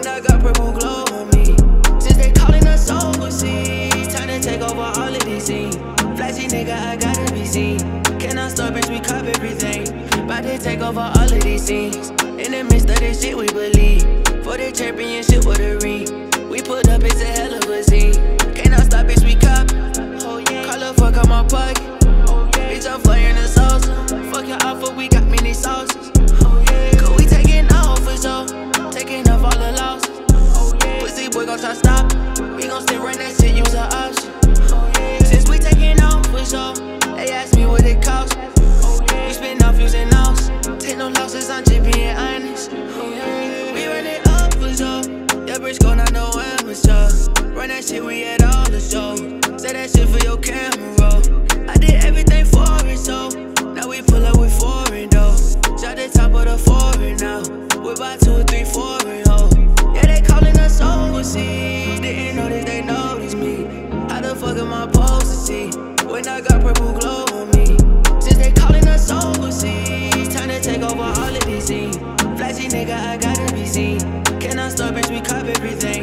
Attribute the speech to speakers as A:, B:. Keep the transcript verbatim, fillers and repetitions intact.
A: When I got purple glow on me. Since they calling us overseas, time to take over all of these scenes. Flashy nigga, I gotta be seen. Cannot stop, bitch, we cop everything. Bout to take over all of these scenes. In the midst of this shit, we believe. For the championship with a ring. We put up, it's a hell of a scene. Cannot stop, bitch, we cop. Oh, yeah. Call up, fuck out my pocket. Oh, yeah. Bitch, I'm flying the salsa. Fuck your offer, we got many sauces. Oh, yeah. Cause we taking off for sure. Taking off all the losses. Oh, yeah. Pussy boy gon' try stop. We gon' still run that shit, use an option. Oh, yeah. Since we taking off for sure. They ask me what it cost. Oh, yeah. We spin off using ours. Take no losses, I'm just being honest. Oh, yeah. We run it up for sure. That bitch gon' not no amateur. Run that shit, we at all the shows. Say that shit for your camera. I did everything for it, so now we pull up with foreign though. Shot the top of the foreign now. We buy two or three foreign hoes. Yeah, they calling us overseas. Didn't know that they noticed me. How the fuck am I supposed to see when I got purple glow on me? Since they calling us overseas, time to take over all of these scenes. Flashy nigga, I gotta be seen. Cannot stop, bitch, we cop everything.